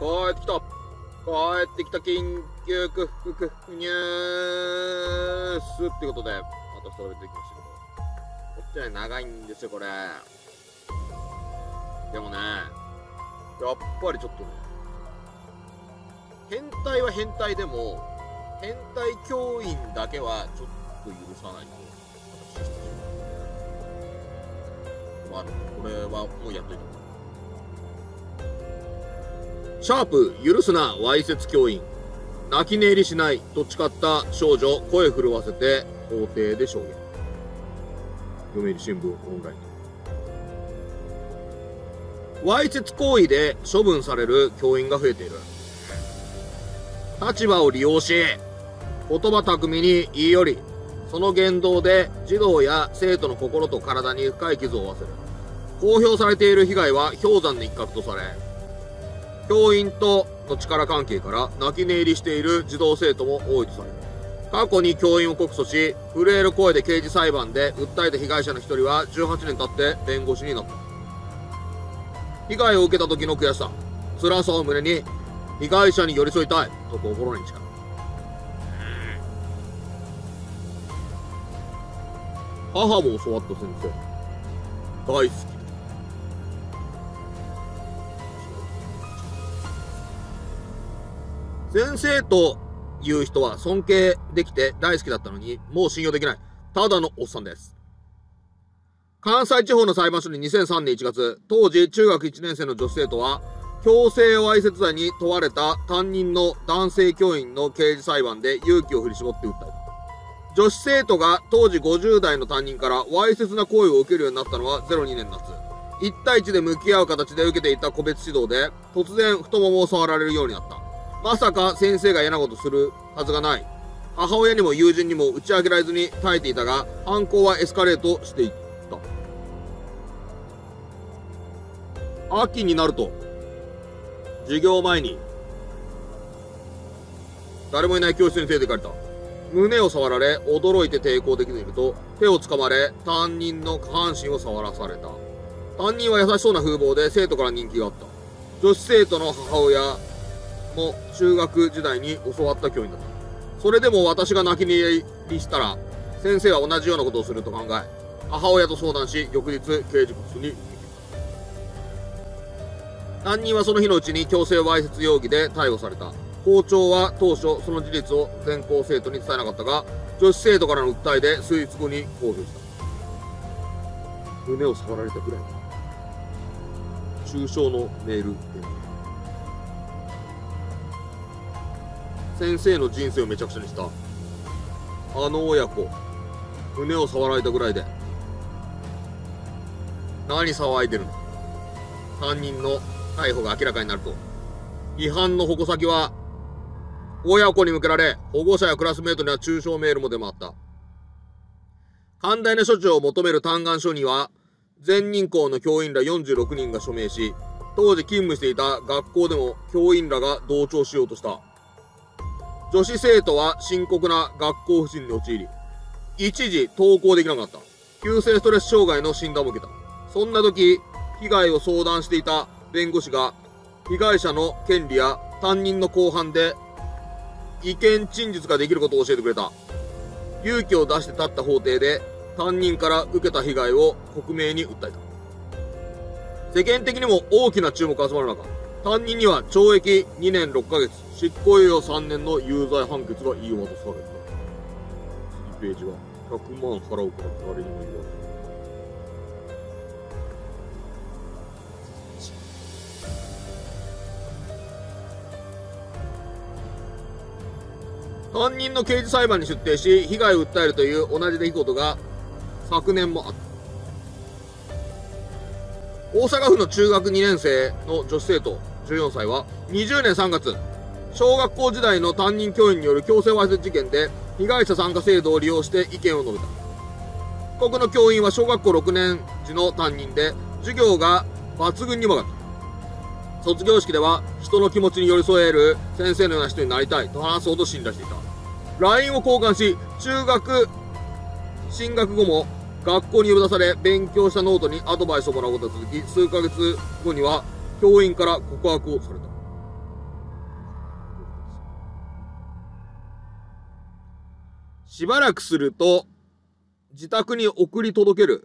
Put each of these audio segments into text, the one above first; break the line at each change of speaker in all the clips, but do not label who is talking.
帰ってきた。帰ってきた緊急クックニュースってことで、また再び出てきましたけど、こっちはね、長いんですよ、これ。でもね、やっぱりちょっとね、変態は変態でも、変態教員だけはちょっと許さないと、私はこれはもうやっといた。シャープ許すなわいせつ教員、泣き寝入りしないと誓った少女、声震わせて法廷で証言。読売新聞オンライン。わいせつ行為で処分される教員が増えている。立場を利用し、言葉巧みに言い寄り、その言動で児童や生徒の心と体に深い傷を負わせる。公表されている被害は氷山の一角とされ、教員との力関係から泣き寝入りしている児童生徒も多いとされる。過去に教員を告訴し、震える声で刑事裁判で訴えた被害者の一人は18年経って弁護士になった。被害を受けた時の悔しさ、辛さを胸に、被害者に寄り添いたいと心に誓う。母も教わった先生、大好き。先生という人は尊敬できて大好きだったのに、もう信用できない。ただのおっさんです。関西地方の裁判所に2003年1月、当時中学1年生の女子生徒は、強制わいせつ罪に問われた担任の男性教員の刑事裁判で勇気を振り絞って訴えた。女子生徒が当時50代の担任からわいせつな行為を受けるようになったのは02年夏。1対1で向き合う形で受けていた個別指導で、突然太ももを触られるようになった。まさか先生が嫌なことするはずがない。母親にも友人にも打ち明けられずに耐えていたが、犯行はエスカレートしていった。秋になると、授業前に、誰もいない教室に手で借りた。胸を触られ、驚いて抵抗できていると、手を掴まれ、担任の下半身を触らされた。担任は優しそうな風貌で生徒から人気があった。女子生徒の母親も中学時代に教わった教員だった。それでも私が泣き寝入りしたら、先生は同じようなことをすると考え、母親と相談し、翌日、刑事室に。担任はその日のうちに強制わいせつ容疑で逮捕された。校長は当初その事実を全校生徒に伝えなかったが、女子生徒からの訴えで数日後に公表した。胸を触られたくらい。中傷のメール。先生の人生をめちゃくちゃにした。あの親子、胸を触られたぐらいで。何騒いでるの。担任の逮捕が明らかになると、違反の矛先は、親子に向けられ、保護者やクラスメートには中傷メールも出回った。寛大な処置を求める嘆願書には、全任校の教員ら46人が署名し、当時勤務していた学校でも教員らが同調しようとした。女子生徒は深刻な学校不振に陥り、一時登校できなかった。急性ストレス障害の診断を受けた。そんな時、被害を相談していた弁護士が、被害者の権利や担任の公判で意見陳述ができることを教えてくれた。勇気を出して立った法廷で担任から受けた被害を克明に訴えた。世間的にも大きな注目が集まる中、担任には懲役2年6ヶ月、執行猶予3年の有罪判決が言い渡された。次ページは100万払うから誰にも言わない。担任の刑事裁判に出廷し、被害を訴えるという同じ出来事が昨年もあった。大阪府の中学2年生の女子生徒14歳は20年3月、小学校時代の担任教員による強制わいせつ事件で被害者参加制度を利用して意見を述べた。被告の教員は小学校6年時の担任で、授業が抜群にうまかった。卒業式では人の気持ちに寄り添える先生のような人になりたいと話すほど信頼していた。LINE を交換し、中学進学後も学校に呼び出され、勉強したノートにアドバイスをもらうことが続き、数ヶ月後には教員から告白をされた。 しばらくすると、自宅に送り届ける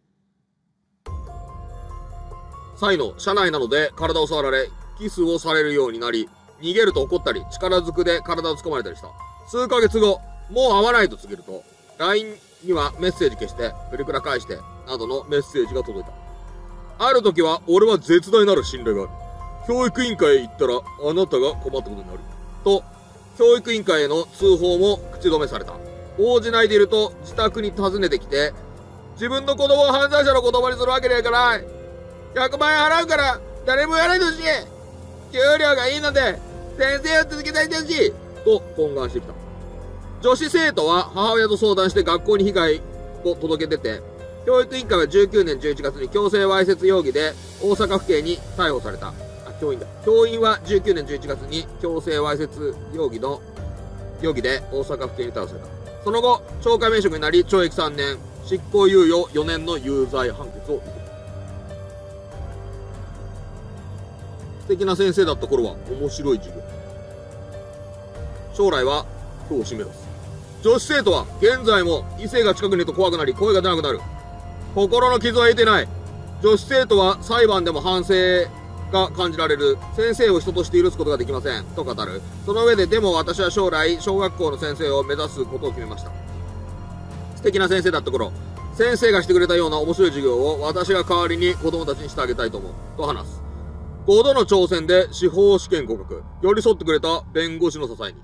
際の車内などで体を触られ、キスをされるようになり、逃げると怒ったり、力ずくで体を掴まれたりした。数ヶ月後、もう会わないと告げると、LINE にはメッセージ消して、プリクラ返して、などのメッセージが届いた。ある時は、俺は絶大なる信頼がある。教育委員会へ行ったら、あなたが困ったことになる。と、教育委員会への通報も口止めされた。応じないでいると、自宅に訪ねてきて、自分の子供を犯罪者の子供にするわけにはいかない。100万円払うから、誰もやらないでほしい。給料がいいので、先生を続けさせてほしい。と、懇願してきた。女子生徒は母親と相談して学校に被害を届け出て、教育委員会は19年11月に強制わいせつ容疑で大阪府警に逮捕された。教員だ。教員は19年11月に強制わいせつ容疑で大阪府警に逮捕された。その後、懲戒免職になり、懲役3年、執行猶予4年の有罪判決を受けた。素敵な先生だった頃は面白い授業。将来は教師目指す。女子生徒は現在も異性が近くにいると怖くなり声が出なくなる。心の傷は得てない。女子生徒は裁判でも反省が感じられる。先生を人として許すことができません。と語る。その上で、でも私は将来、小学校の先生を目指すことを決めました。素敵な先生だった頃、先生がしてくれたような面白い授業を私が代わりに子供たちにしてあげたいと思う。と話す。5度の挑戦で司法試験合格。寄り添ってくれた弁護士の支えに。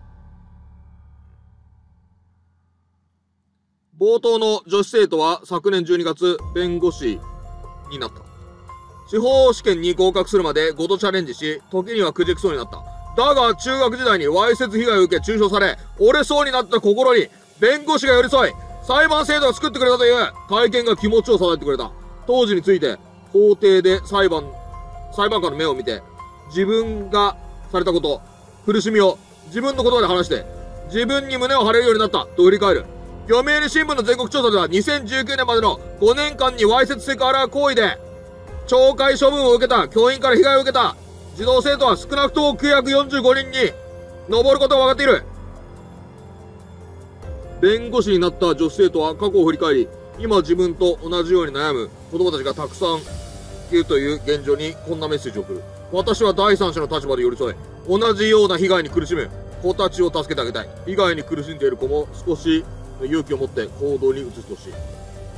冒頭の女子生徒は昨年12月、弁護士になった。司法試験に合格するまで5度チャレンジし、時にはくじくそうになった。だが、中学時代にわいせつ被害を受け中傷され、折れそうになった心に、弁護士が寄り添い、裁判制度を作ってくれたという体験が気持ちを支えてくれた。当時について、法廷で裁判官の目を見て、自分がされたこと、苦しみを自分の言葉で話して、自分に胸を張れるようになったと振り返る。読売新聞の全国調査では2019年までの5年間にわいせつセクハラ行為で懲戒処分を受けた教員から被害を受けた児童生徒は少なくとも945人に上ることが分かっている。弁護士になった女子生徒は過去を振り返り、今自分と同じように悩む子供たちがたくさんいるという現状にこんなメッセージを送る。私は第三者の立場で寄り添い、同じような被害に苦しむ子たちを助けてあげたい。被害に苦しんでいる子も少し勇気を持って行動に移してほしい。やっ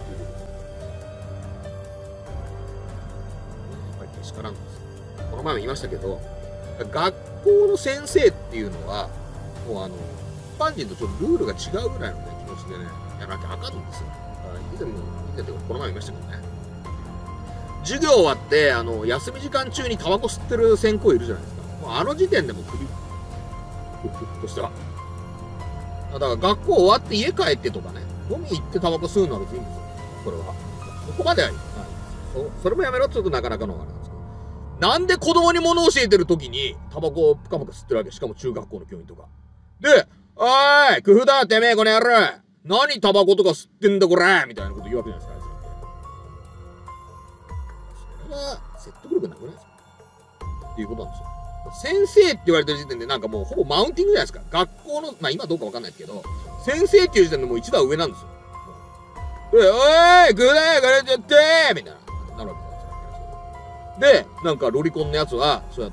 ぱりけしからんです。この前も言いましたけど、学校の先生っていうのは、もう一般人とちょっとルールが違うぐらいのね、気持ちでね、やらなきゃあかんんですよ。以前この前も言いましたけどね。授業終わって、休み時間中にタバコ吸ってる先生いるじゃないですか。もうあの時点でもクビ。としては。だから学校終わって家帰ってとかね、飲み行ってタバコ吸うのは別にいいんですよ。これは。ここまではいい。それもやめろって言うとなかなかのあれなんですけど。なんで子供に物を教えてる時にタバコをプカプカ吸ってるわけ？しかも中学校の教員とか。で、おーい、工夫だ、てめえ、この野郎。何タバコとか吸ってんだ、これみたいなこと言うわけじゃないですか、それは説得力なくないですかっていうことなんですよ。先生って言われてる時点でなんかもうほぼマウンティングじゃないですか。学校の、まあ今どうかわかんないですけど、先生っていう時点でもう一段上なんですよ。で、おーい、グーだよ、これちゃってーみたいな、なるわけなんですよ。で、なんかロリコンのやつは、そうやって、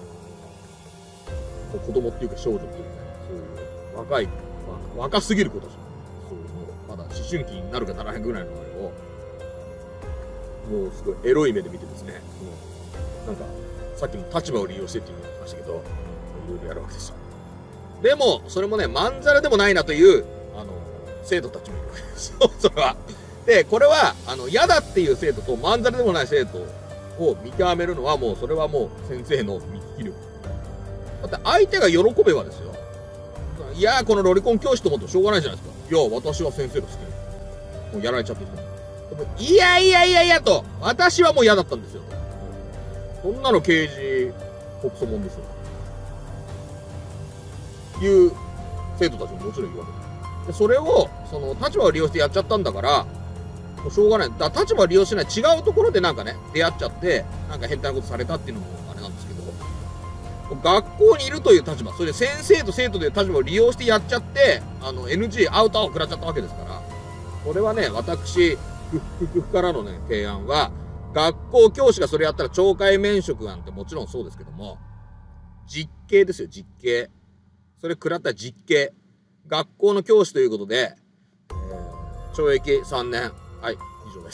子供っていうか少女っていうか、そういう若すぎる子たち。そういうの、まだ思春期になるかならへんぐらいのあれを、もうすごいエロい目で見てですね、なんか、さっきも立場を利用してっていうのを言ってましたけど、いろいろやるわけですよ。でも、それもね、まんざらでもないなという、生徒たちもいるわけですよ、それは。で、これは、嫌だっていう生徒とまんざらでもない生徒を見極めるのはもう、それはもう先生の見聞き力。だって相手が喜べばですよ。いやー、このロリコン教師と思ってもしょうがないじゃないですか。いや、私は先生が好き。もうやられちゃってる人。いやと、私はもう嫌だったんですよ。そんなの刑事告訴問ですよ。いう生徒たちももちろんいるわけで。それを、立場を利用してやっちゃったんだから、もうしょうがない。だから立場を利用しない違うところでなんかね、出会っちゃって、なんか変態なことされたっていうのもあれなんですけど、 学校にいるという立場、それで先生と生徒という立場を利用してやっちゃって、NG、アウトを食らっちゃったわけですから、これはね、私、ふからのね、提案は、学校教師がそれやったら懲戒免職なんてもちろんそうですけども、実刑ですよ、実刑。それ食らったら実刑。学校の教師ということで、懲役3年。はい、以上です。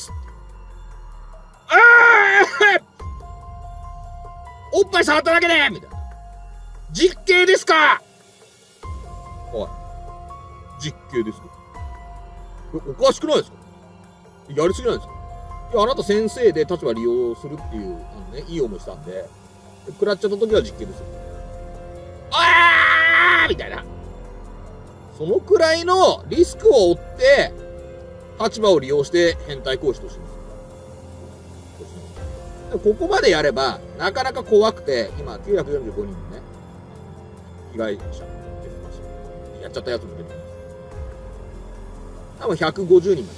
おっぱい触っただけでみたいな。実刑ですか？はい。実刑ですか？おかしくないですか？やりすぎないですか？いや、あなた先生で立場利用するっていう、いい思いしたんで、食らっちゃった時は実刑ですよ。みたいな。そのくらいのリスクを負って、立場を利用して変態行為としてます。ここまでやれば、なかなか怖くて、今945人のね、被害者が出てます。やっちゃったやつも出てます。多分150人が出てます。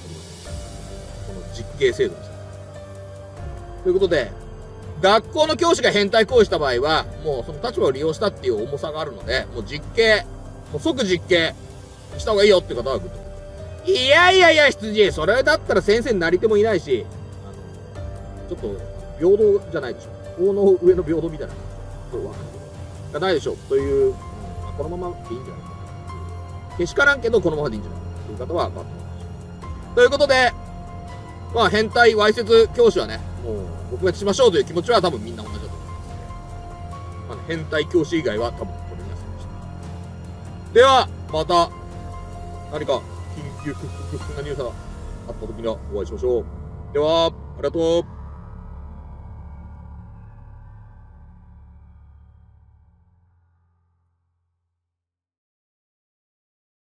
この実刑制度です。ということで、学校の教師が変態行為した場合は、もうその立場を利用したっていう重さがあるので、もう実刑、もう即実刑した方がいいよって方はグッと。いやいやいや、羊、それだったら先生になり手もいないし、ちょっと平等じゃないでしょ。法の上の平等みたいな、これわかるがないでしょ。という、このままでいいんじゃないかな。けしからんけど、このままでいいんじゃないかという方は、ということで、まあ、変態、わいせつ教師はね、もう、撲滅しましょうという気持ちは多分みんな同じだと思います。まあ、変態教師以外は多分これになりました。では、また、何か、緊急なニュースがあった時にはお会いしましょう。では、ありがとう。